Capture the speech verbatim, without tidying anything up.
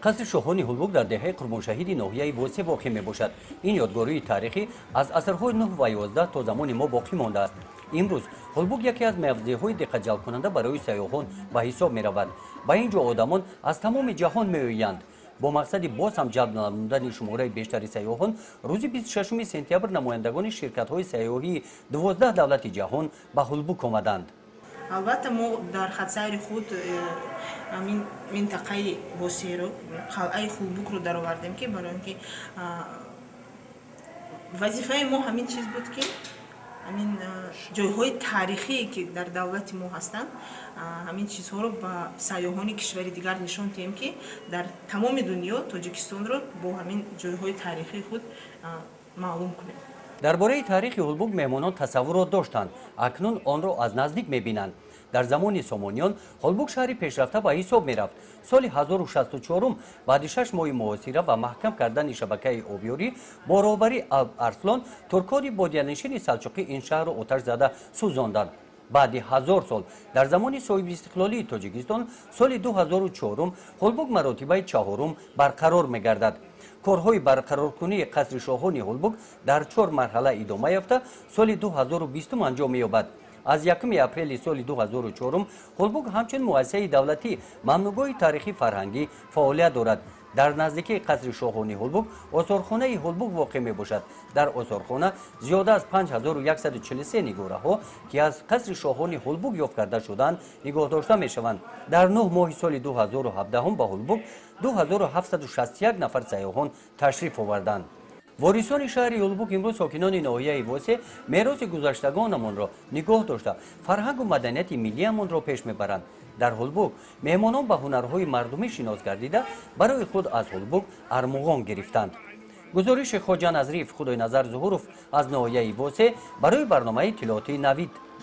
қасри шоҳони Ҳулбуг дар деҳаи Қурбоншаҳиди ноҳияи Восе воқеъ мебошад. Ин ёдгории таърихӣ аз асрҳои нӯҳ ва ёздаҳ то замони мо боқӣ мондааст. имрӯз Ҳулбуг яке аз мавзеъҳои диққатҷалбкунанда барои сайёҳон ба ҳисоб меравад. ба ин ҷо одамон аз тамоми ҷаҳон меоянд. бо мақсади боз ҳам ҷалб намудани шумораи бештари сайёҳон рӯзи бисту шашуми сентябр намояндагони ширкатҳои сайёҳии дувоздаҳ давлати ҷаҳон ба Ҳулбуг омаданд. албатта мо дар хатсайри худ амин минтақаи Восеро қалъаи Ҳулбугро даровардем ки барои ин ки вазифаи мо ҳамин чиз буд ки ҳамин ҷойҳои таърихие ки дар давлати мо ҳастанд ҳамин чизҳоро ба сайёҳони кишвари дигар нишон диҳем ки дар тамоми дунё Тоҷикистонро бо ҳамин ҷойҳои таърихии худ маълум кунем. дар бораи таърихи Ҳулбуг меҳмонон тасаввурот доштанд, акнун онро аз наздик мебинанд. дар замони Сомониён Ҳулбуг шаҳри пешрафта ба ҳисоб мерафт. соли ҳазору шасту чорум баъди шаш моҳи муҳосира ва маҳкам кардани шабакаи обёрӣ бо роҳбари Алп Арслон туркони бодиянишини салҷуқӣ ин шаҳрро оташ зада сӯзонданд. баъди ҳазор сол дар замони соҳибистиқлолии Тоҷикистон соли ду ҳазору чорум Ҳулбуг маротибаи чаҳорум барқарор мегардад. корҳои барқароркунии қасри шоҳони Ҳулбуг дар чор марҳала идома яфта соли ду ҳазору бистум анҷом меёбад. аз якуми апрели соли ду ҳазору чорум Ҳулбуг ҳамчун муассисаи давлатӣ мамнӯъгоҳи таърихӣ фарҳангӣ фаъолият дорад. дар наздикии қасри шоҳони Ҳулбуг осорхонаи Ҳулбуг воқеъ мебошад. дар осорхона зиёда аз панҷ ҳазору яксаду чилу се нигораҳо ки аз қасри шоҳони Ҳулбуг ёфт карда шуданд нигоҳ дошта мешаванд. дар нӯҳ моҳи соли ду ҳазору ҳабдаҳум ба Ҳулбуг ду ҳазору ҳафтсаду шасту як нафар сайёҳон ташриф оварданд. ворисони шаҳри Ҳулбуг имрӯз сокинони ноҳияи Восе мероси гузаштагонамонро нигоҳ дошта фарҳангу маданияти миллиамонро пеш мебаранд. дар Ҳулбуг меҳмонон ба ҳунарҳои мардумӣ шинос гардида барои худ аз Ҳулбуг армуғон гирифтанд. гузориши Хоҷа Назриев, Худойназар Зуҳуров аз ноҳияи Восе барои барномаи иттилооти Навид.